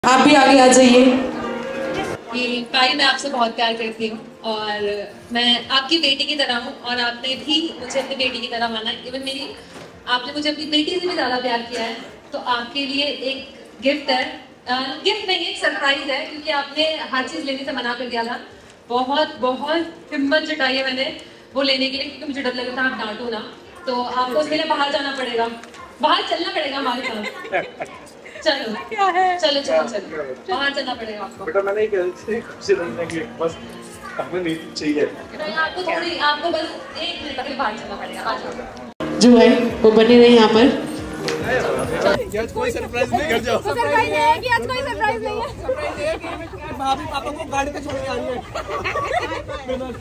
आप भी आगे आ जाइए। पाई, मैं आपसे बहुत प्यार करती हूँ और मैं आपकी बेटी की तरह हूँ और आपने भी मुझे अपनी बेटी की तरह माना। इवन आपने मुझे अपनी बेटी से भी ज़्यादा प्यार किया है, तो आपके लिए एक गिफ्ट है। गिफ्ट नहीं, एक सरप्राइज है, क्योंकि आपने हर चीज़ लेने से मना कर दिया था। बहुत बहुत हिम्मत जुटाई है मैंने वो लेने के लिए, क्योंकि मुझे डर लग रहा था आप डांटो ना, तो आपको उसके लिए बाहर जाना पड़ेगा, बाहर चलना पड़ेगा हमारे साथ। चलो क्या है, चलो चलो चलो बाहर चलना पड़ेगा आपको। बेटा मैंने खुशी नहीं कि बस हमें नहीं चाहिए, आपको बस 1 मिनट तक बाहर चलना पड़ेगा। आ जाओ जो है वो बने रहे यहाँ पर। आज कोई सरप्राइज नहीं, कर जाओ। सरप्राइज है कि आज कोई सरप्राइज नहीं है। सरप्राइज है कि भाभी पापा को गाड़ी पे छोड़ के आ रही है बिना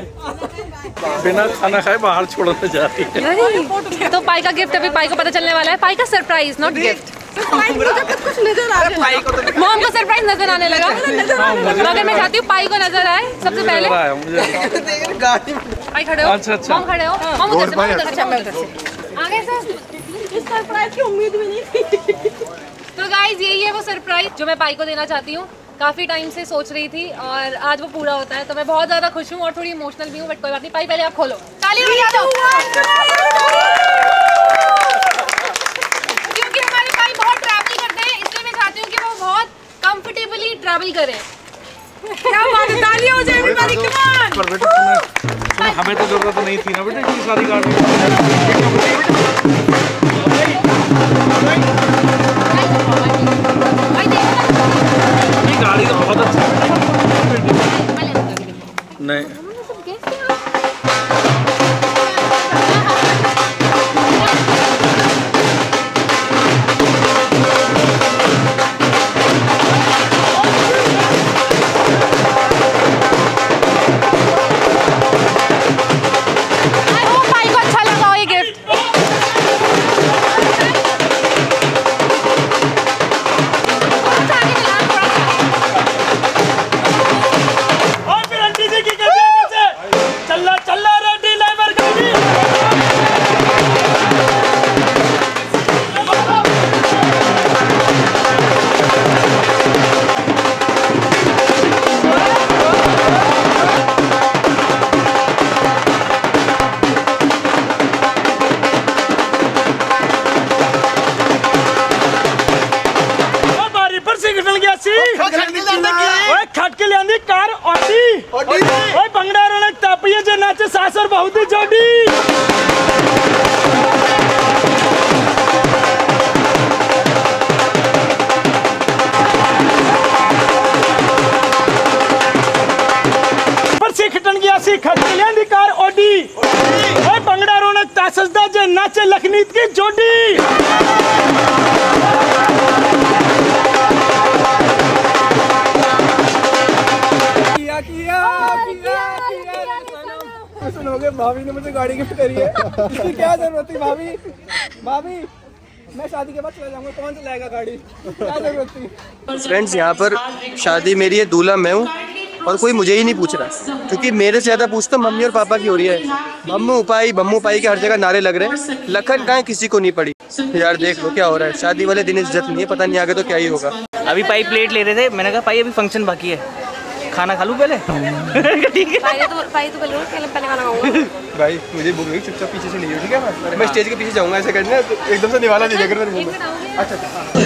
खाना खाए बाहर छोड़ने जा रही है। तो पाई का गिफ्ट अभी पाई को पता चलने वाला है। पाई का सरप्राइज, नॉट गिफ्ट। कुछ नजर आ रहा है, मॉम को सरप्राइज नजर आने लगा, मगर मैं चाहती हूँ पाई को नजर आए सबसे पहले। पाई खड़े हो, मॉम खड़े हो, मॉम उधर से, मैं उधर से आगे से। इस सरप्राइज की उम्मीद भी नहीं थी। तो गाइज यही है वो सरप्राइज जो मैं पाई को देना चाहती हूँ। काफी टाइम से सोच रही थी और आज वो पूरा होता है, तो मैं बहुत ज्यादा खुश हूँ और थोड़ी इमोशनल भी हूँ, बट कोई बात नहीं। पाई पहले आप खोलो, ताली बजा दो, क्योंकि हमारे पाई बहुत ट्रैवल करते हैं, इसलिए मैं चाहती हूँ कि वो बहुत कंफर्टेबली ट्रैवल करें। क्या बात है, ताली हो जाए everybody, come on। हमें तो जरूरत नहीं थी ना बेटा इतनी सारी गाड़ी। गाड़ी तो बहुत अच्छा नहीं। खट के लियांदी कार ओए भंगड़ा रौनक तापिए जे नाचे सास और बहू दी जोड़ी। पर सी खटन गया सी खट के लियांदी कार ओडी ओए भंगड़ा रौनक तासदा जे नाचे लखनीत की जोड़ी। सुनोगे, भाभी ने मुझे गाड़ी गिफ्ट करी है, इसकी क्या जरूरत थी भाभी? भाभी मैं शादी के बाद चला जाऊंगा, कौन चलाएगा गाड़ी, क्या जरूरत थी? फ्रेंड्स यहाँ पर शादी मेरी है, दूल्हा मैं हूँ और कोई मुझे ही नहीं पूछ रहा, क्योंकि मेरे से ज़्यादा पूछ तो मम्मी और पापा की हो रही है। बम्मू पाई के हर जगह नारे लग रहे हैं, लखन कहाँ किसी को नहीं पड़ी। यार देख लो क्या हो रहा है, शादी वाले दिन इज्जत नहीं है, पता नहीं आगे तो क्या ही होगा। अभी पाई प्लेट ले रहे थे, मैंने कहा पाई अभी फंक्शन बाकी है, खाना खा लूं पहले। ठीक है पाई तो पहले खाना खाऊंगा। भाई मुझे भूख लगी, चुपचाप पीछे से नहीं, ठीक है? मैं स्टेज के पीछे जाऊंगा, ऐसे करना एकदम से निवाला नहीं लेकर मेरे मुंह में। अच्छा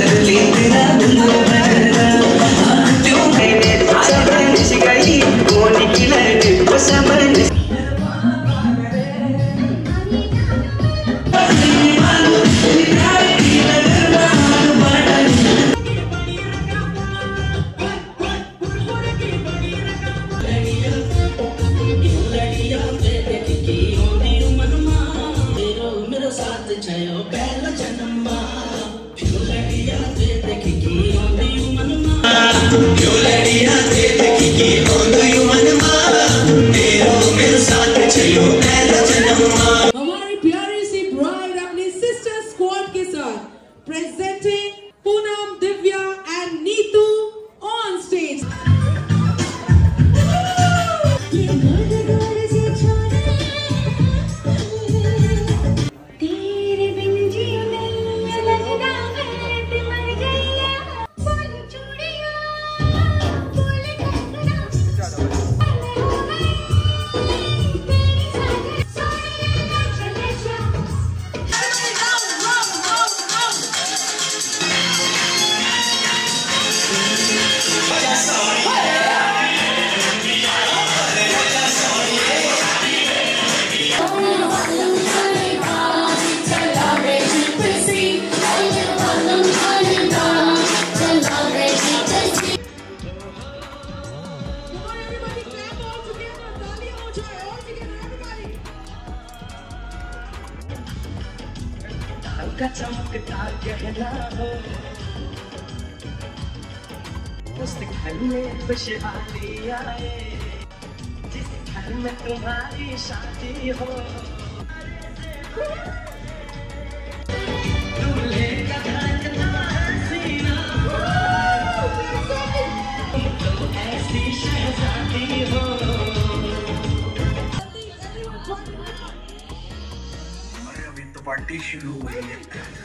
हमारी प्यारी सी ब्राइड अपने सिस्टर स्क्वाड के साथ presenting Poonam, Divya and Neetu on stage. चूड़ी का चमकता गहना हो, उस घर में खुशहाली आए, जिस घर में तुम्हारी शादी हो। दूल्हे का धड़कना हसीना हो, तो ऐसी शहजादी हो। अभी तो पार्टी शुरू हुई है।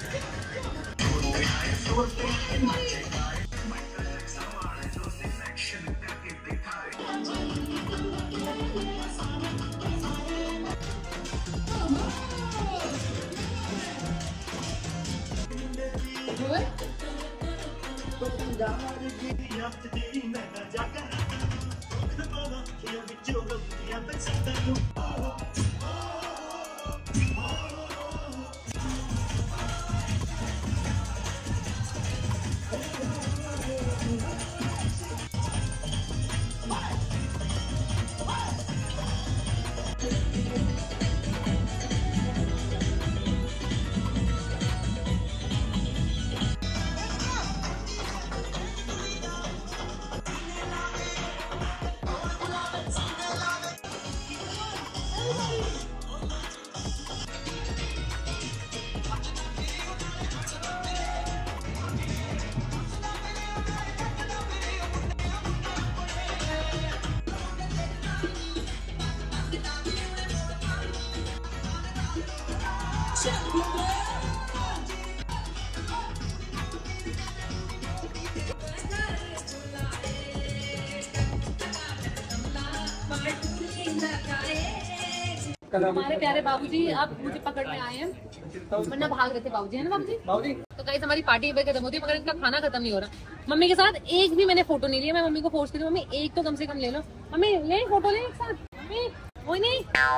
हमारे प्यारे बाबूजी आप मुझे पकड़ने आए हैं, वरना भाग रहे थे बाबूजी, है ना बाबूजी? तो गाइस हमारी पार्टी पे खत्म होती है मगर इनका खाना खत्म नहीं हो रहा। मम्मी के साथ एक भी मैंने फोटो नहीं लिया। मैं मम्मी को फोर्स करी, मम्मी एक तो कम से कम ले लो, मम्मी ले फोटो ले एक साथ। मम्मी वही नहीं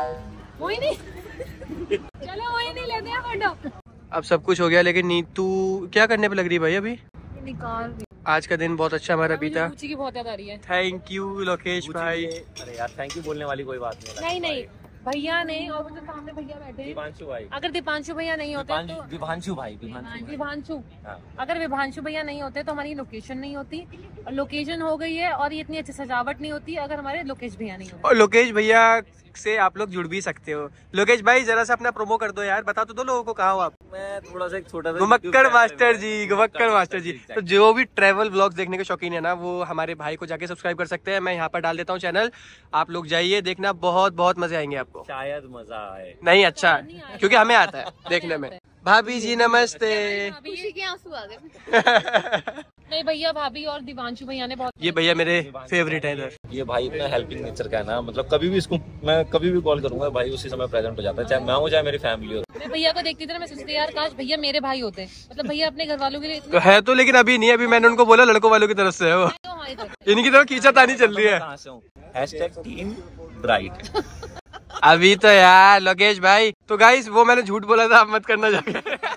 चलो वही नहीं लेते हैं फोटो। अब सब कुछ हो गया, लेकिन नीतू क्या करने पे लग रही है भाई? अभी निकाल। आज का दिन बहुत अच्छा हमारा बीता। की बहुत याद आ रही है। थैंक यू लोकेश भाई। अरे यार थैंक यू बोलने वाली कोई बात नहीं। नहीं भैया नहीं, और जो सामने भैया बैठे हैं विभांशु भाई। अगर दीपांशु भैया नहीं होते तो विभांशु भाई विभांशु हाँ। अगर विभांशु भैया नहीं होते तो हमारी लोकेशन नहीं होती, और लोकेशन हो गई है और ये इतनी अच्छी सजावट नहीं होती अगर हमारे लोकेश भैया नहीं होते। और लोकेश भैया से आप लोग जुड़ भी सकते हो। लोकेश भाई जरा सा अपना प्रोमो कर दो यार, बता तो दो लोगों को कहाँ हो आप। मैं थोड़ा सा एक छोटा सा घुमक्कड़ मास्टर जी। तो जो भी ट्रैवल व्लॉग्स देखने के शौकीन है ना, वो हमारे भाई को जाके सब्सक्राइब कर सकते हैं। मैं यहाँ पर डाल देता हूँ चैनल, आप लोग जाइए देखना, बहुत मजे आएंगे आपको। शायद मजा आए। नहीं अच्छा, क्योंकि हमें आता है देखने में। भाभी जी नमस्ते। खुशी के आंसू आ गए। नहीं भैया भाभी और दिवांशु भैया ने बहुत। ये भैया मेरे फेवरेट है इधर। ये भाई इतना हेल्पिंग नेचर का है ना, मतलब कभी भी इसको मैं कभी भी कॉल करूंगा भाई उसी समय प्रेजेंट हो जाता है, चाहे मैं हूँ चाहे मेरी फैमिली हो। मैं भैया को देखती थी ना, मैं सोचती यार काश भैया मेरे भाई होते, मतलब भैया अपने घर वालों के लिए तो है तो, लेकिन अभी नहीं। अभी मैंने उनको बोला लड़कों वालों की तरफ से है वो, इनकी तरफ खींचातानी चल रही है। कहाँ से हूँ? #Team bright. अभी तो यार लोकेश भाई। तो गाइस वो मैंने झूठ बोला था, आप मत करना जाके।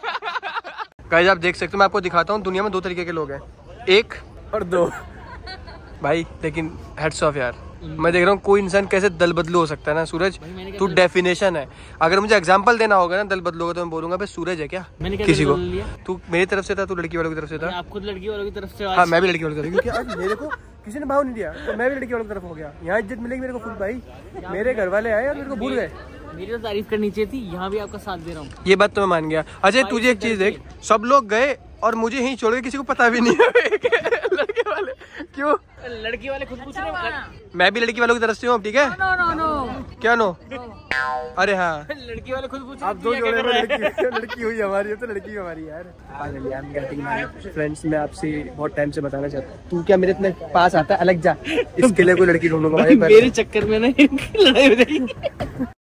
गाइस आप देख सकते हो, मैं आपको दिखाता हूँ, दुनिया में 2 तरीके के लोग हैं, 1 और 2 भाई। लेकिन हेड्स ऑफ यार, मैं देख रहा हूँ कोई इंसान कैसे दल बदलू हो सकता है ना। सूरज तू डेफिनेशन है। अगर मुझे एग्जांपल देना होगा ना दल बदलू होगा, तो मैं बोलूंगा भाई सूरज है क्या किसी को। तू मेरी तरफ से था, तू लड़की वालों की तरफ से था। आप खुद लड़की वालों की तरफ से। हाँ मैं भी लड़की वालों की तरफ, क्योंकि आज मेरे को किसी ने भाव नहीं दिया तो मैं भी लड़की वालों की तरफ हो गया। यहाँ इज्जत मिलेगी मेरे को फुल भाई। मेरे घर वाले आए और मेरे को भूल गए। मेरी तो तारीफ करनी चाहिए थी, यहाँ भी आपका साथ दे रहा हूँ। ये बात तो मैं मान गया। अजय तुझे एक चीज देख, सब लोग गए और मुझे यहीं छोड़ के किसी को पता भी नहीं है। लड़के वाले क्यों? लड़की वाले खुद पूछ रहे हैं। मैं भी लड़की वालों की तरफ से हूँ, ठीक है? नो। क्या नो? अरे हाँ लड़की वाले खुद पूछ रहे हैं। आप 2 जोड़े में लड़की हुई हमारी, तो लड़की हमारी यार। फ्रेंड्स मैं आपसे बहुत टाइम से बताना चाहता हूँ, तू क्या मेरे इतने पास आता है? अलग जा, इसके लिए कोई लड़की ढूंढूंगा भाई। मेरे चक्कर में ना लड़ाई हो जाएगी।